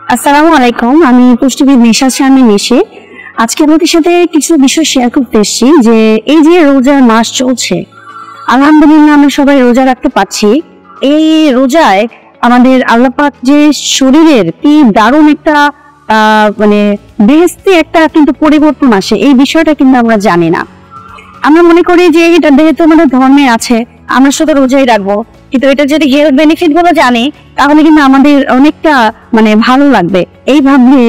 আসসালামু আলাইকুম। আমি পুষ্টিবিদ নিশাত শারমিন নিশি। আজকে আপনাদের সাথে কিছু বিষয় শেয়ার করতে এসেছি যে এই যে রোজার মাস চলছে, আলহামদুলিল্লাহ আমরা সবাই রোজা রাখতে পারছি। এই রোজায় আমাদের আল্লাহ পাক যে শরীরের কি দারুণ একটা মানে বেহেশতি একটা কিন্তু পরিবর্তন আসে, এই বিষয়টা কিন্তু আমরা জানি না। আমরা মনে করি যে এটা যেহেতু আমাদের ধর্মে আছে আমরা শুধু রোজাই রাখবো, কিন্তু এটা যদি হেলথ বেনিফিট গুলো জানি তাহলে কিন্তু আমাদের অনেকটা ভালো লাগবে। এই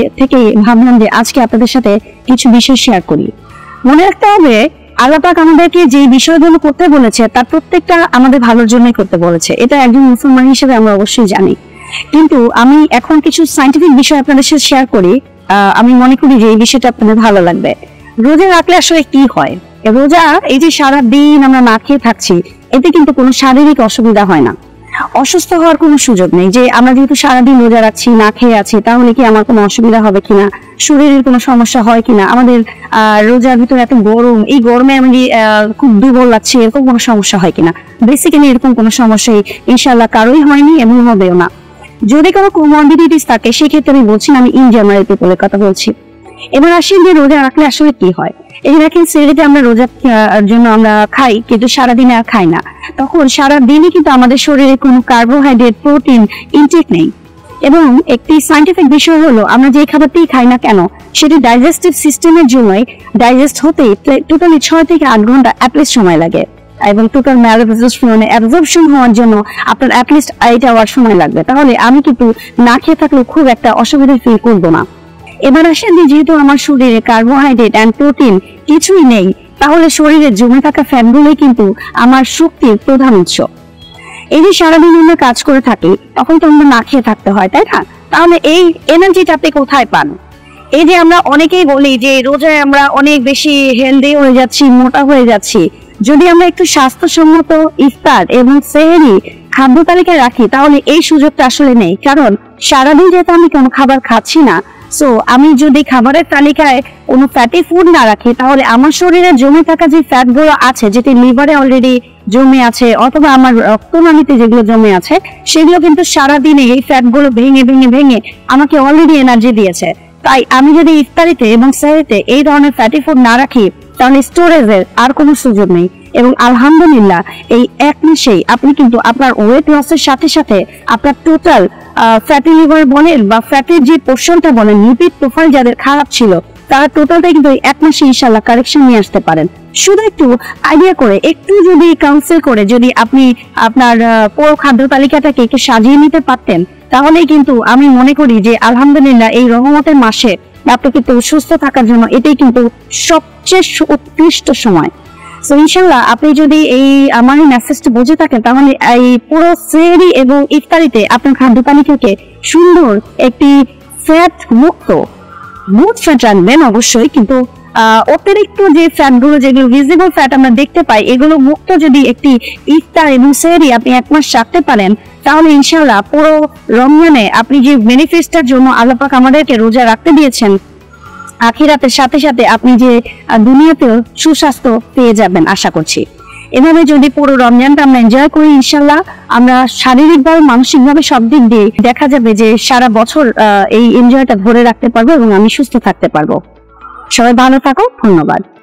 ভাবলাম যে আজকে আপনাদের সাথে কিছু বিষয় শেয়ার করি। মনে রাখতে হবে আল্লাহ পাক আমাদেরকে যে বিষয়গুলো করতে বলেছে তার প্রত্যেকটা আমাদের ভালোর জন্যই করতে বলেছে, এটা একজন মুসলমান হিসেবে আমরা অবশ্যই জানি। কিন্তু আমি এখন কিছু সায়েন্টিফিক বিষয় আপনাদের সাথে শেয়ার করি। আমি মনে করি যে এই বিষয়টা আপনাদের ভালো লাগবে। রোজা রাখলে আসলে কি হয়? রোজা এই যে সারা দিন আমরা না খেয়ে থাকছি, এতে কিন্তু কোনো শারীরিক অসুবিধা হয় না, অসুস্থ হওয়ার কোনো সুযোগ নেই। যে আমরা যেহেতু সারাদিন রোজা রাখছি, না খেয়ে আছি, তাহলে কি আমার কোনো অসুবিধা হবে কিনা, শরীরের কোনো সমস্যা হয় কিনা, আমাদের রোজার ভিতরে এত গরম, এই গরমে আমি খুব দুর্বল লাগছে, এরকম কোনো সমস্যা হয় কিনা। বেসিক্যালি এরকম কোনো সমস্যাই ইনশাআল্লাহ কারোই হয়নি এবং হবেও না। যদি কোনো কোমরবিডিটিস থাকে সেক্ষেত্রে আমি বলছি না, আমি ইন জেনারেল পিপলের কথা বলছি। এবার আসি যে রোজা রাখলে আসলে কি হয়। এই দেখেন সেরেতে আমরা রোজার জন্য আমরা খাই, কিন্তু সারাদিনে আর খাই না। তখন সারাদিনই কিন্তু আমাদের শরীরে কোনো কার্বোহাইড্রেট, প্রোটিন ইনটেক নেই। এবং একটি সায়েন্টিফিক বিষয় হলো আমরা যে খাবারটি খাই না কেন সেটি ডাইজেস্টিভ সিস্টেমের জন্যই ডাইজেস্ট হতে টোটালি 6 থেকে 8 ঘন্টা অ্যাটলিস্ট সময় লাগে, এবং টোটাল অ্যাবজর্পশন হওয়ার জন্য আপনার অ্যাটলিস্ট 8 আওয়ার সময় লাগবে। তাহলে আমি কিন্তু না খেয়ে থাকলেও খুব একটা অসুবিধা ফিল করবো না। এবার আসেন যে যেহেতু আমার শরীরে কার্বোহাইড্রেট অ্যান্ড প্রোটিন কিছুই নেই, তাহলে শরীরে জমে থাকা ফ্যাটগুলোই কিন্তু আমার শক্তির প্রধান উৎস। এই যে সারাদিন আমরা কাজ করে থাকি তখন তো আমরা না খেয়ে থাকতে হয়, তাই না? তাহলে এই এনার্জিটা আপনি কোথায় পান? এই যে আমরা অনেকেই বলি যে রোজায় আমরা অনেক বেশি হেলদি হয়ে যাচ্ছি, মোটা হয়ে যাচ্ছি। যদি আমরা একটু স্বাস্থ্যসম্মত ইফতার এবং সেহরি খাদ্য তালিকায় রাখি তাহলে এই সুযোগটা আসলে নেই, কারণ সারাদিন যেহেতু আমি কোনো খাবার খাচ্ছি না, সো আমি যদি খাবারের তালিকায় কোনো ফ্যাটি ফুড না রাখি তাহলে আমার শরীরে জমে থাকা যে ফ্যাট গুলো আছে, যেটি লিভারে অলরেডি জমে আছে অথবা আমার রক্তনালীতে যেগুলো জমে আছে, সেগুলো কিন্তু সারাদিনে এই ফ্যাট গুলো ভেঙে ভেঙে ভেঙে আমাকে অলরেডি এনার্জি দিয়েছে। তাই আমি যদি ইফতারিতে এবং সেহরিতে এই ধরনের ফ্যাটি ফুড না রাখি তাহলে স্টোরেজের আর কোনো সুযোগ নেই। এবং আলহামদুলিল্লাহ এই এক মাসেই আপনি কিন্তু আপনার ওয়েট লসের সাথে সাথে আপনার টোটাল ফ্যাটি লিভার বলেন বা ফ্যাটের যে পোর্শনটা বলেন, লিপিড প্রোফাইল যাদের খারাপ ছিল তারা টোটালটাই কিন্তু এক মাসে ইনশাআল্লাহ কারেকশন নিয়ে আসতে পারেন। শুধু একটু আইডিয়া করে, একটু যদি কাউন্সিল করে যদি আপনি আপনার পুরো খাদ্য তালিকাটাকে একটু সাজিয়ে নিতে পারতেন তাহলেই কিন্তু আমি মনে করি যে আলহামদুলিল্লাহ এই রহমতের মাসে আপনি কিন্তু সুস্থ থাকার জন্য এটাই কিন্তু সবচেয়ে উৎকৃষ্ট সময়। সো ইনশাআল্লাহ আপনি যদি এই আমার এই মেসেজটা বুঝে থাকেন তাহলে এই পুরো সেহরি এবং ইফতারিতে আপনার খাদ্য তালিকাকে সুন্দর একটি ফ্যাট মুক্ত গুড ফ্যাট রাখবেন অবশ্যই, কিন্তু অতিরিক্ত যে ফ্যাট গুলো যেগুলো ভিজিবল ফ্যাট আমরা দেখতে পাই এগুলো মুক্ত যদি একটি ইফতার এবং সেহরি আপনি এক মাস রাখতে পারেন তাহলে ইনশাআল্লাহ পুরো রমজানে আপনি যে বেনিফিটসটার জন্য আল্লাহ পাক আমাদেরকে রোজা রাখতে দিয়েছেন, আখিরাতের সাথে সাথে আপনি যে দুনিয়াতেও সুস্বাস্থ্য পেয়ে যাবেন আশা করছি। এভাবে যদি পুরো রমজানটা আমরা এনজয় করি ইনশাআল্লাহ আমরা শারীরিকভাবে মানসিকভাবে সব দিক দিয়ে দেখা যাবে যে সারা বছর এই এনজয়টা ধরে রাখতে পারবো এবং আমি সুস্থ থাকতে পারবো। সবাই ভালো থাকো, ধন্যবাদ।